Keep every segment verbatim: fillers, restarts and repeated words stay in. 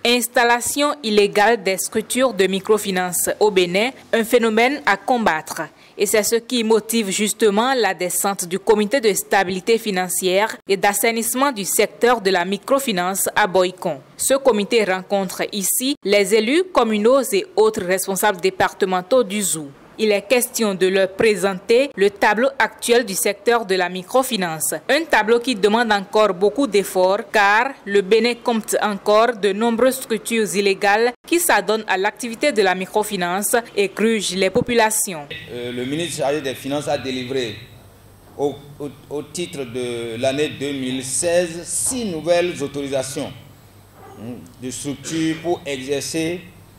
Installation illégale des structures de microfinance au Bénin, un phénomène à combattre. Et c'est ce qui motive justement la descente du comité de stabilité financière et d'assainissement du secteur de la microfinance à Boycon. Ce comité rencontre ici les élus communaux et autres responsables départementaux du Zou. Il est question de leur présenter le tableau actuel du secteur de la microfinance. Un tableau qui demande encore beaucoup d'efforts car le Bénin compte encore de nombreuses structures illégales qui s'adonnent à l'activité de la microfinance et grugent les populations. Euh, le ministre chargé des Finances a délivré au, au, au titre de l'année deux mille seize six nouvelles autorisations de structures pour exercer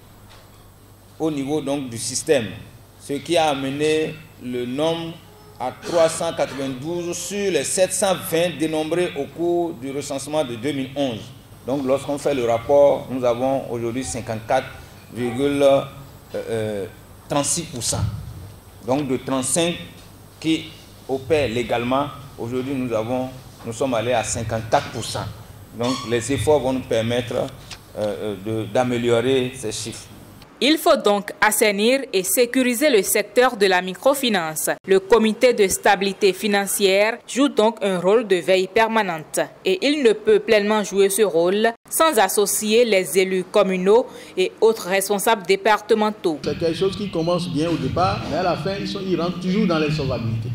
au niveau donc, du système, ce qui a amené le nombre à trois cent quatre-vingt-douze sur les sept cent vingt dénombrés au cours du recensement de deux mille onze. Donc lorsqu'on fait le rapport, nous avons aujourd'hui cinquante-quatre virgule trente-six pour cent. Donc de trente-cinq qui opèrent légalement, aujourd'hui nous, avons, nous sommes allés à cinquante-quatre pour cent. Donc les efforts vont nous permettre euh, d'améliorer ces chiffres. Il faut donc assainir et sécuriser le secteur de la microfinance. Le comité de stabilité financière joue donc un rôle de veille permanente et il ne peut pleinement jouer ce rôle sans associer les élus communaux et autres responsables départementaux. C'est quelque chose qui commence bien au départ, mais à la fin, ils, sont, ils rentrent toujours dans l'insolvabilité.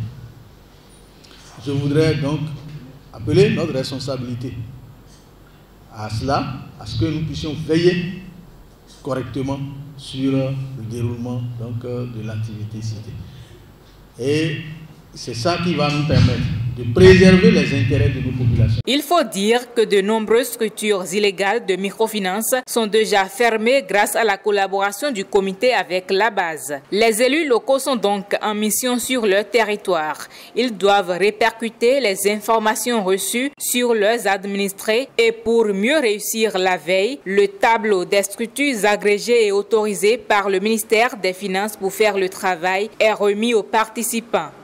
Je voudrais donc appeler notre responsabilité à cela, à ce que nous puissions veiller correctement sur le déroulement donc, de l'activité citée. Et c'est ça qui va nous permettre de préserver les intérêts de nos populations. Il faut dire que de nombreuses structures illégales de microfinance sont déjà fermées grâce à la collaboration du comité avec la base. Les élus locaux sont donc en mission sur leur territoire. Ils doivent répercuter les informations reçues sur leurs administrés et pour mieux réussir la veille, le tableau des structures agrégées et autorisées par le ministère des Finances pour faire le travail est remis aux participants.